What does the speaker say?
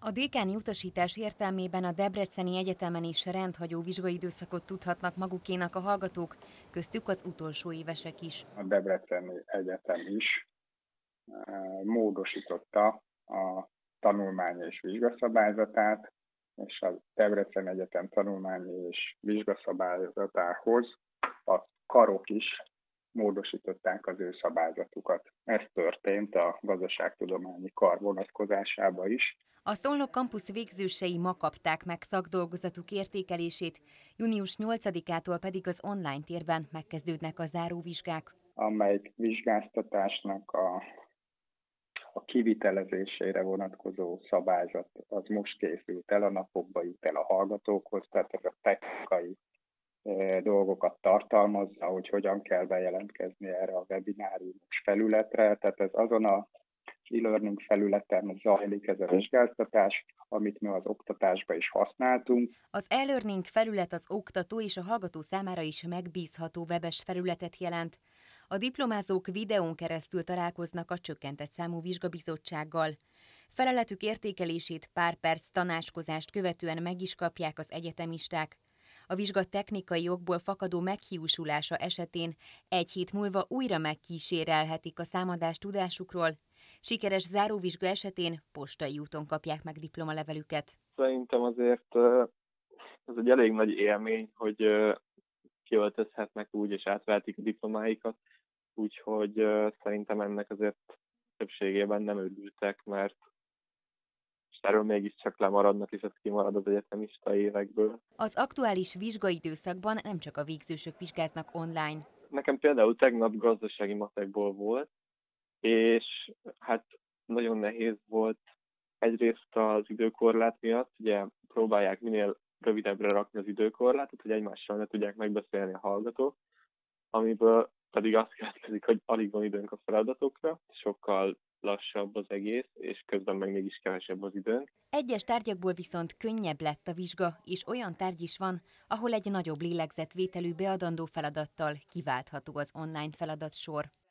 A dékáni utasítás értelmében a Debreceni Egyetemen is rendhagyó vizsgaidőszakot tudhatnak magukénak a hallgatók, köztük az utolsó évesek is. A Debreceni Egyetem is módosította a tanulmányi és vizsgaszabályzatát, és a Debreceni Egyetem tanulmányi és vizsgaszabályzatához a karok is módosították az ő szabályzatukat. Ez történt a gazdaságtudományi kar vonatkozásában is. A Szolnok Campus végzősei ma kapták meg szakdolgozatuk értékelését, június 8-ától pedig az online térben megkezdődnek a záróvizsgák. Amelyik vizsgáztatásnak a kivitelezésére vonatkozó szabályzat az most készült el, a napokba jut el a hallgatókhoz, tehát ez a technikai dolgokat tartalmazza, hogy hogyan kell bejelentkezni erre a webináriumos felületre, tehát ez azon a e-learning felületen zajlik ez a vizsgáztatás, amit mi az oktatásban is használtunk. Az e-learning felület az oktató és a hallgató számára is megbízható webes felületet jelent. A diplomázók videón keresztül találkoznak a csökkentett számú vizsgabizottsággal. Feleletük értékelését pár perc tanácskozást követően meg is kapják az egyetemisták. A vizsga technikai okból fakadó meghiúsulása esetén egy hét múlva újra megkísérelhetik a számadást tudásukról. Sikeres záróvizsga esetén postai úton kapják meg diplomalevelüket. Szerintem azért ez egy elég nagy élmény, hogy kiöltözhetnek úgy, és átvehetik a diplomáikat, úgyhogy szerintem ennek azért többségében nem örültek, mert erről mégiscsak lemaradnak, és ez kimarad az egyetemista évekből. Az aktuális vizsgaidőszakban nem csak a végzősök vizsgáznak online. Nekem például tegnap gazdasági matekból volt, és hát nagyon nehéz volt egyrészt az időkorlát miatt, ugye próbálják minél rövidebbre rakni az időkorlátot, hogy egymással ne tudják megbeszélni a hallgatók, amiből pedig azt következik, hogy alig van időnk a feladatokra, sokkal lassabb az egész, és közben meg mégis kevesebb az időnk. Egyes tárgyakból viszont könnyebb lett a vizsga, és olyan tárgy is van, ahol egy nagyobb lélegzetvételű beadandó feladattal kiváltható az online feladatsor.